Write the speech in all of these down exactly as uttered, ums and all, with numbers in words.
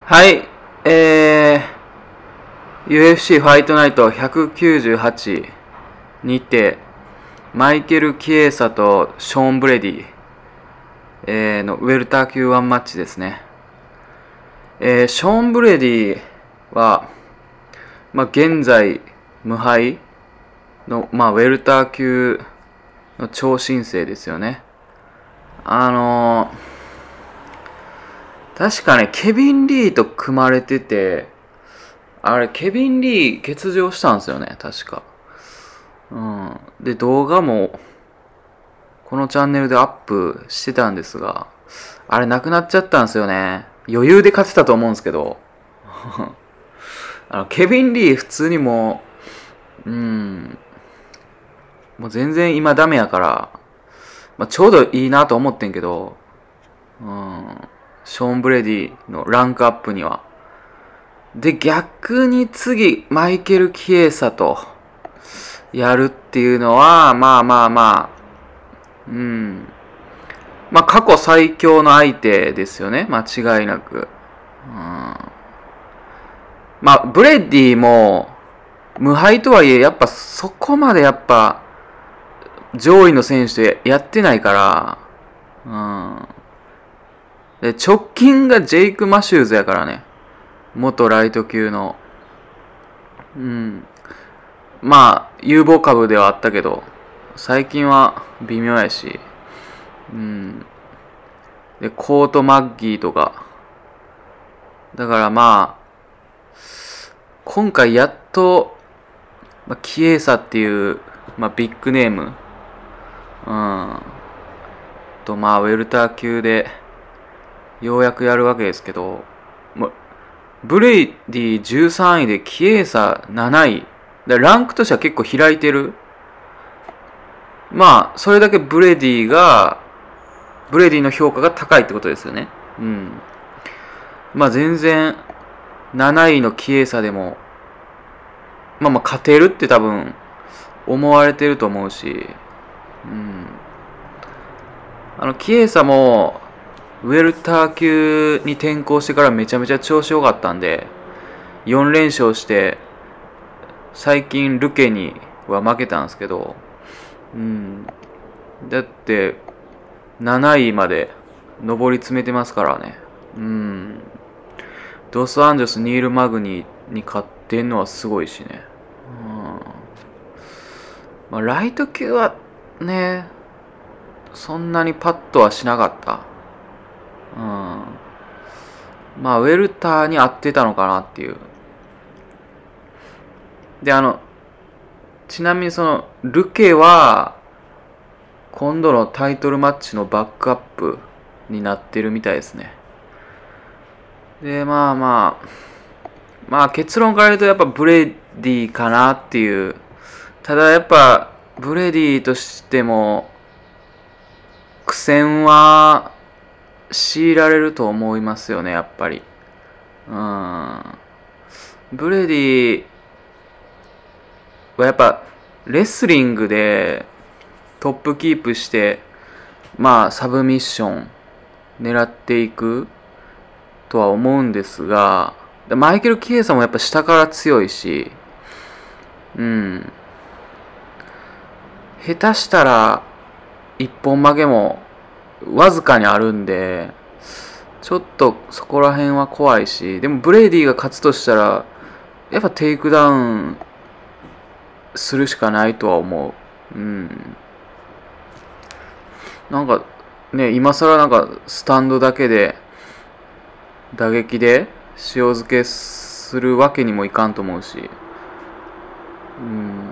はい、えー、ユーエフシー ファイトナイトひゃくきゅうじゅうはちにて、マイケル・キエーサとショーン・ブレディ、えー、のウェルター級ワンマッチですね。えー、ショーン・ブレディは、まあ、現在無敗の、まあ、ウェルター級の超新星ですよね。あのー、確かね、ケビン・リーと組まれてて、あれ、ケビン・リー欠場したんですよね、確か。うん。で、動画も、このチャンネルでアップしてたんですが、あれ、なくなっちゃったんですよね。余裕で勝てたと思うんですけど。あの、ケビン・リー普通にもう、うん、もう全然今ダメやから、まあ、ちょうどいいなと思ってんけど、うん、ショーン・ブレディのランクアップには。で、逆に次、マイケル・キエーサとやるっていうのは、まあまあまあ、うん。まあ過去最強の相手ですよね、間違いなく。うん、まあ、ブレッディも、無敗とはいえ、やっぱそこまでやっぱ、上位の選手でやってないから、うん。で、直近がジェイク・マシューズやからね。元ライト級の。うん。まあ、有望株ではあったけど、最近は微妙やし。うん。で、コート・マッギーとか。だからまあ、今回やっと、まあ、キエーサっていう、まあ、ビッグネーム。うん。と、まあ、ウェルター級で、ようやくやるわけですけど、まあ、ブレイディじゅうさんいでキエーサなない。だランクとしては結構開いてる。まあ、それだけブレディが、ブレディの評価が高いってことですよね。うん。まあ全然、なないのキエーサでも、まあまあ勝てるって多分、思われてると思うし、うん。あの、キエーサも、ウェルター級に転向してからめちゃめちゃ調子良かったんで、よん連勝して、最近ルケには負けたんですけど、うん。だって、なないまで上り詰めてますからね。うん。ドス・アンジョス・ニール・マグニに勝ってんのはすごいしね。うん。まあ、ライト級はね、そんなにパッとはしなかった。うん。まあ、ウェルターに合ってたのかなっていう。で、あの、ちなみにその、ルケは、今度のタイトルマッチのバックアップになってるみたいですね。で、まあまあ、まあ結論から言うとやっぱブレディかなっていう。ただやっぱ、ブレディとしても、苦戦は強いられると思いますよね、やっぱり。うん。ブレディはやっぱ、レスリングでトップキープして、まあ、サブミッション狙っていくとは思うんですが、マイケル・キエーサもやっぱ下から強いし、うん。下手したら、一本負けもわずかにあるんで、ちょっとそこら辺は怖いし、でもブレイディが勝つとしたら、やっぱテイクダウンするしかないとは思う。うん。なんか、ね、今更なんかスタンドだけで、打撃で塩漬けするわけにもいかんと思うし、うん。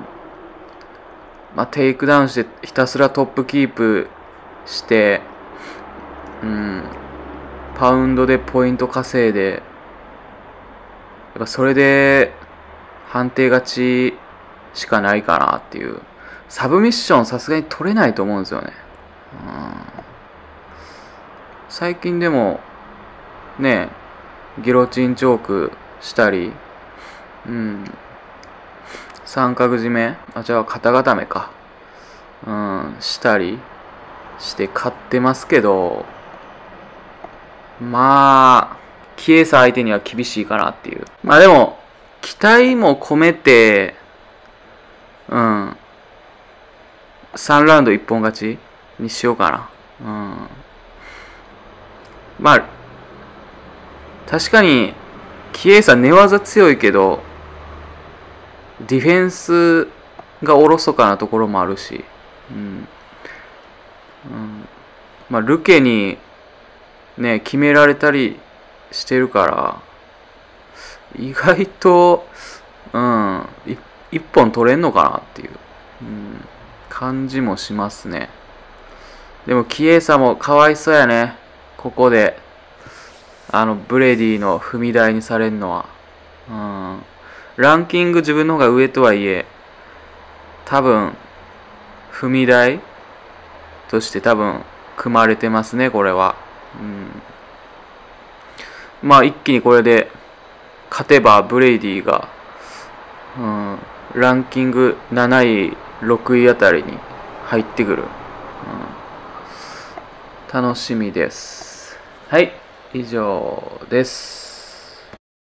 まあ、テイクダウンしてひたすらトップキープして、うん。パウンドでポイント稼いで、やっぱそれで判定勝ちしかないかなっていう。サブミッションさすがに取れないと思うんですよね。うん、最近でも、ね、ギロチンチョークしたり、うん、三角締め、あ、じゃあ肩固めか。うん、したりして勝ってますけど、まあ、 キエーサ相手には厳しいかなっていう。まあでも、期待も込めて、うん。さんラウンド一本勝ちにしようかな。うん。まあ、確かに、キエーサ寝技強いけど、ディフェンスがおろそかなところもあるし、うん。うん、まあ、ルケに、ね、決められたりしてるから、意外と、うん、一本取れんのかなっていう、うん、感じもしますね。でも、キエーサもかわいそうやね。ここで、あの、ブレディの踏み台にされるのは。うん。ランキング自分の方が上とはいえ、多分、踏み台として多分、組まれてますね、これは。うん。まあ、一気にこれで、勝てばブレイディが、うん、ランキングなないろくいあたりに入ってくる、うん、楽しみです。はい、以上です。